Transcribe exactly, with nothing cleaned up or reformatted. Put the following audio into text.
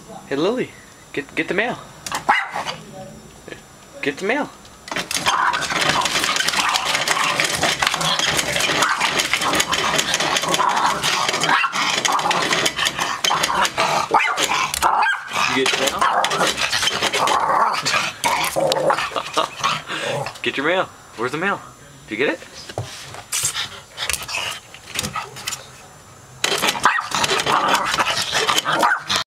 Hey Lily, get get the mail. Get the mail. You get the mail? Get your mail. Where's the mail? Did you get it?